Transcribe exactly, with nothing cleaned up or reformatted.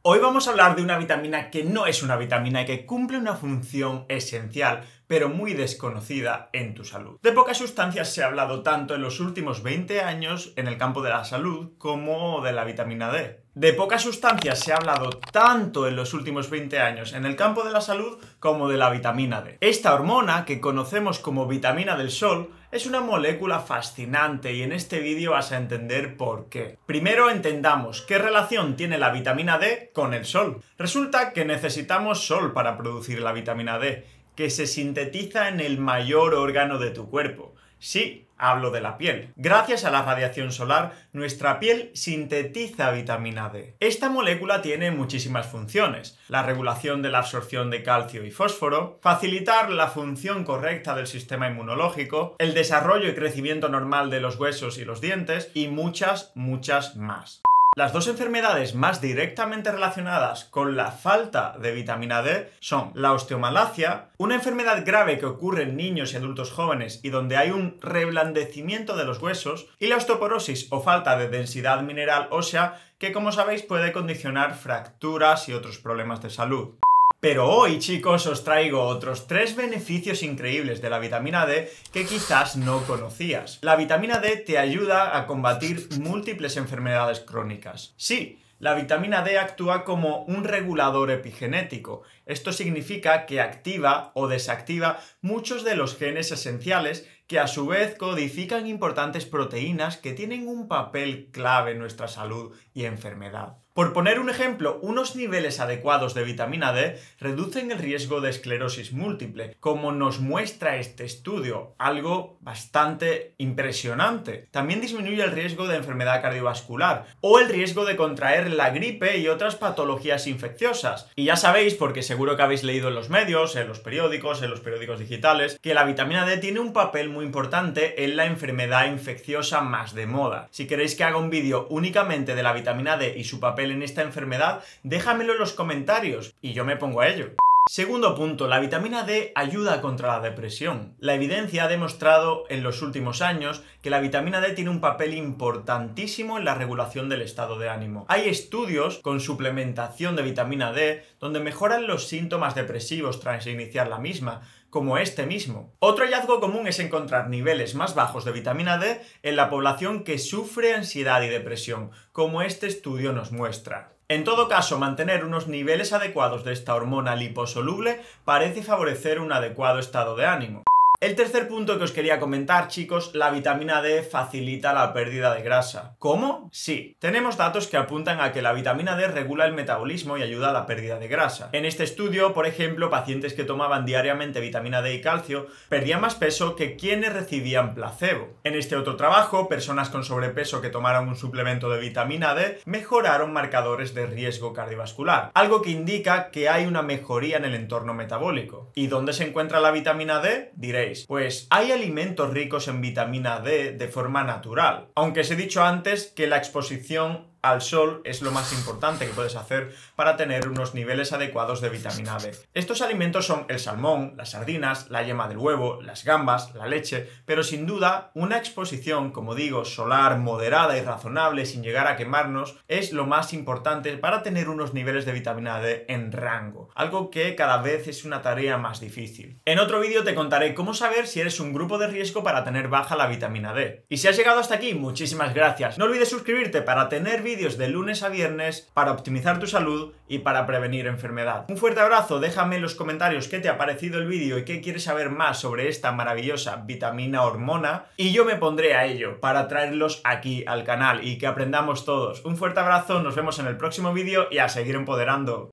Hoy vamos a hablar de una vitamina que no es una vitamina y que cumple una función esencial, pero muy desconocida en tu salud. De pocas sustancias se ha hablado tanto en los últimos veinte años en el campo de la salud como de la vitamina D. De pocas sustancias se ha hablado tanto en los últimos veinte años en el campo de la salud como de la vitamina D. Esta hormona, que conocemos como vitamina del sol, es una molécula fascinante y en este vídeo vas a entender por qué. Primero entendamos qué relación tiene la vitamina D con el sol. Resulta que necesitamos sol para producir la vitamina D, que se sintetiza en el mayor órgano de tu cuerpo. Sí, hablo de la piel. Gracias a la radiación solar, nuestra piel sintetiza vitamina D. Esta molécula tiene muchísimas funciones: la regulación de la absorción de calcio y fósforo, facilitar la función correcta del sistema inmunológico, el desarrollo y crecimiento normal de los huesos y los dientes, y muchas, muchas más. Las dos enfermedades más directamente relacionadas con la falta de vitamina D son la osteomalacia, una enfermedad grave que ocurre en niños y adultos jóvenes y donde hay un reblandecimiento de los huesos, y la osteoporosis o falta de densidad mineral ósea, que como sabéis puede condicionar fracturas y otros problemas de salud. Pero hoy, chicos, os traigo otros tres beneficios increíbles de la vitamina D que quizás no conocías. La vitamina D te ayuda a combatir múltiples enfermedades crónicas. Sí, la vitamina D actúa como un regulador epigenético. Esto significa que activa o desactiva muchos de los genes esenciales que a su vez codifican importantes proteínas que tienen un papel clave en nuestra salud y enfermedad. Por poner un ejemplo, unos niveles adecuados de vitamina D reducen el riesgo de esclerosis múltiple, como nos muestra este estudio, algo bastante impresionante. También disminuye el riesgo de enfermedad cardiovascular o el riesgo de contraer la gripe y otras patologías infecciosas. Y ya sabéis, porque seguro que habéis leído en los medios, en los periódicos, en los periódicos digitales, que la vitamina D tiene un papel muy importante en la enfermedad infecciosa más de moda. Si queréis que haga un vídeo únicamente de la vitamina D y su papel en esta enfermedad, déjamelo en los comentarios y yo me pongo a ello. Segundo punto, la vitamina D ayuda contra la depresión. La evidencia ha demostrado en los últimos años que la vitamina D tiene un papel importantísimo en la regulación del estado de ánimo. Hay estudios con suplementación de vitamina D donde mejoran los síntomas depresivos tras iniciar la misma, como este mismo. Otro hallazgo común es encontrar niveles más bajos de vitamina D en la población que sufre ansiedad y depresión, como este estudio nos muestra. En todo caso, mantener unos niveles adecuados de esta hormona liposoluble parece favorecer un adecuado estado de ánimo. El tercer punto que os quería comentar, chicos, la vitamina D facilita la pérdida de grasa. ¿Cómo? Sí, tenemos datos que apuntan a que la vitamina D regula el metabolismo y ayuda a la pérdida de grasa. En este estudio, por ejemplo, pacientes que tomaban diariamente vitamina D y calcio perdían más peso que quienes recibían placebo. En este otro trabajo, personas con sobrepeso que tomaron un suplemento de vitamina D mejoraron marcadores de riesgo cardiovascular, algo que indica que hay una mejoría en el entorno metabólico. ¿Y dónde se encuentra la vitamina D? Diréis. Pues hay alimentos ricos en vitamina D de forma natural, aunque os he dicho antes que la exposición al sol es lo más importante que puedes hacer para tener unos niveles adecuados de vitamina D. Estos alimentos son el salmón, las sardinas, la yema del huevo, las gambas, la leche, pero sin duda una exposición, como digo, solar, moderada y razonable sin llegar a quemarnos, es lo más importante para tener unos niveles de vitamina D en rango, algo que cada vez es una tarea más difícil. En otro vídeo te contaré cómo saber si eres un grupo de riesgo para tener baja la vitamina D. Y si has llegado hasta aquí, muchísimas gracias. No olvides suscribirte para tener vídeos de lunes a viernes para optimizar tu salud y para prevenir enfermedad. Un fuerte abrazo, déjame en los comentarios qué te ha parecido el vídeo y qué quieres saber más sobre esta maravillosa vitamina hormona y yo me pondré a ello para traerlos aquí al canal y que aprendamos todos. Un fuerte abrazo, nos vemos en el próximo vídeo y a seguir empoderando.